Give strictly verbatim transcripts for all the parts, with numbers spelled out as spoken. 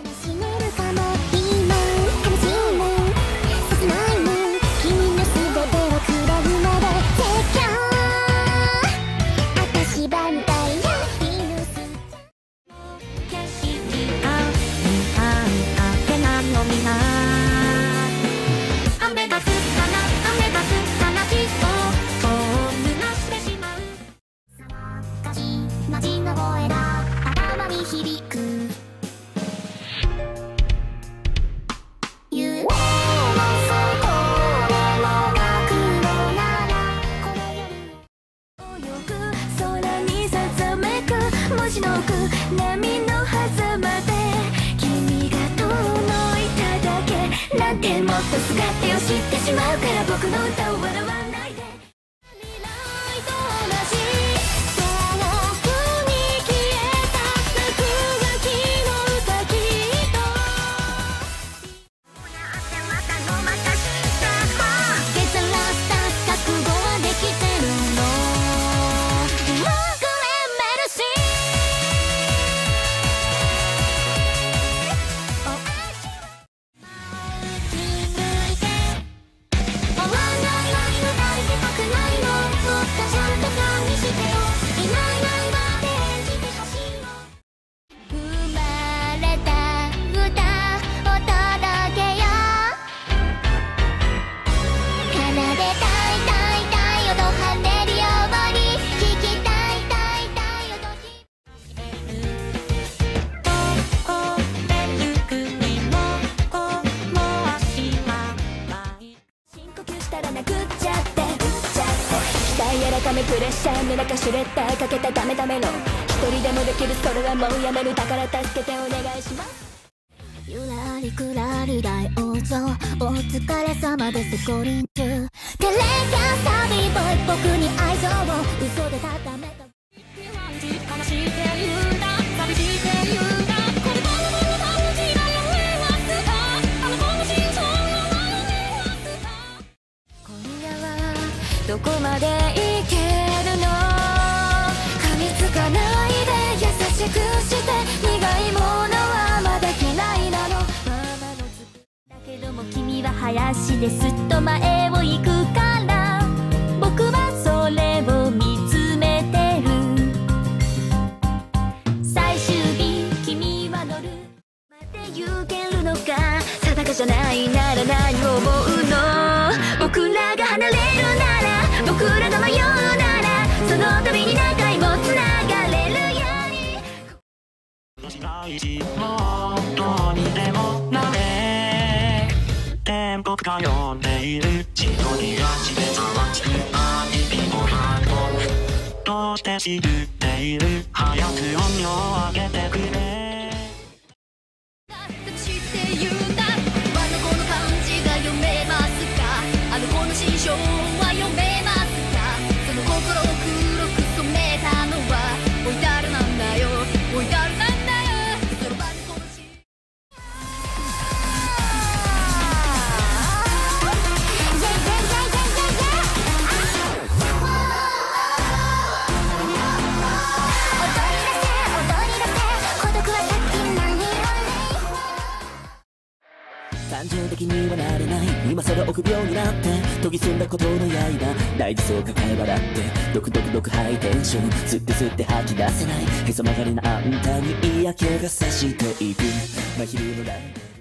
でもっとすがってよ知ってしまうから僕の歌を笑わないで。未来と同じ遠くに消えた落書きの歌きっとやってまたのまたして削らした覚悟はできてるの僕へメルシープレッシャーの中シュレッダーかけたダメダメの一人でもできるそれはもうやめるだから助けてお願いします。ゆらりくらり大王女お疲れ様です五輪中テレキャンサビボーイ僕に愛情を嘘でたためた悲しいって言うんだ寂しいって言うんだこれからの感じがやめますかあの子の心情のままでますか今夜はどこまでいけるの噛みつかないで優しくして苦いものはまだ嫌いなのママのつくだけども君は林ですっと前を行くから僕はそれを見つめてる最終日君は乗るまで行けるのか定かじゃないなら何を思うの僕らが離れるなら僕らが迷うならその度に何回もつながれるようにもどうにでもなれ天国が呼んでいる血のにがしてざわつくアニビのハートどうして知っている早く音量を上げてくれ知って言うんだあの子の感じが読めますかあの子の心象は読めますかその心を黒く染めたのは置いてあるなんだよ置いてあるなんだよその場でこのし感情的にはなれない今さら臆病になって研ぎ澄んだことの刃大事そう抱え笑ってドクドクドクハイテンション吸って吸って吐き出せないへそ曲がりなあんたに嫌気がさしていく真昼のライ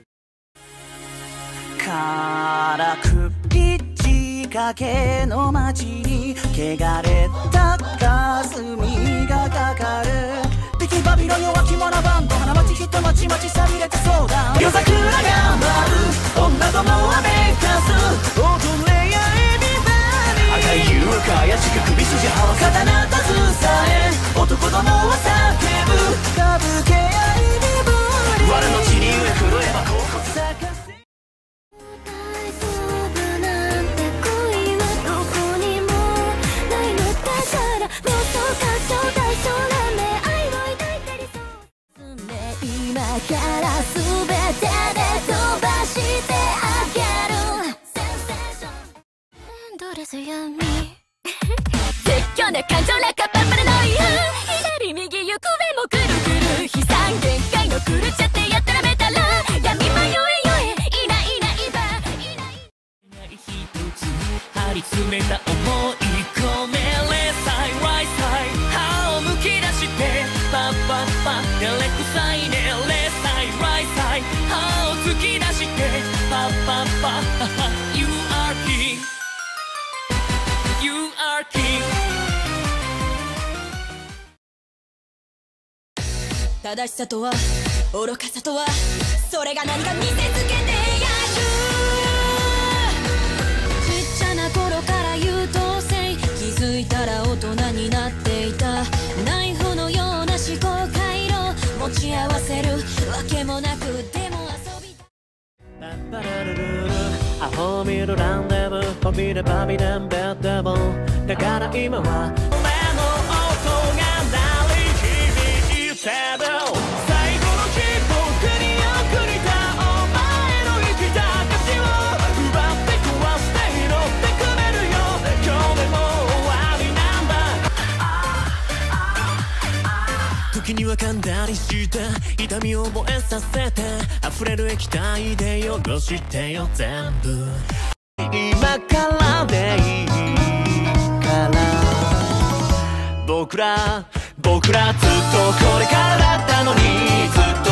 ブからくり仕掛けの街に汚れた霞がかかる敵バビロン弱き者バンド花街人まちまちさびれてそうだ夜桜が舞う女どもはめかす踊れやエビバディ赤い優か怪しく首筋合わ刀たずさえ男どもは叫ぶ歌舞伎やエビバディ我の血に飢え震えばここ咲かせ大丈夫なんて恋はどこにもないのだからもっと過剰大将ラメ愛を抱いてりそう今から全てで飛ばしてあげるセンセーションエンドレス闇絶叫な感情ラカパッパラのイヤ左右行方もくるくる悲惨限界の狂っちゃってやったらめたら張り詰めた思い込めレサイライサイ歯をむき出してパッパッパ照れくさいねレサイライサイ歯を突き出してパッパッパYou are king You are king 正しさとは愚かさとはそれが何か見せつけてやるちっちゃな頃から優等生気づいたら大人になっていたナイフのような思考回路持ち合わせるわけもなくでも遊びたパッパラルルルアホ見るランデブー飛びればビデンベッデボンだから今は俺の音が鳴り響いてる最後の日僕に送りたお前の生きた証を奪って壊して拾ってくれるよ今日でも終わりなんだ時には噛んだりして痛みを覚えさせて溢れる液体で汚してよ全部今からでいいから僕ら僕らずっとこれからだったのにずっと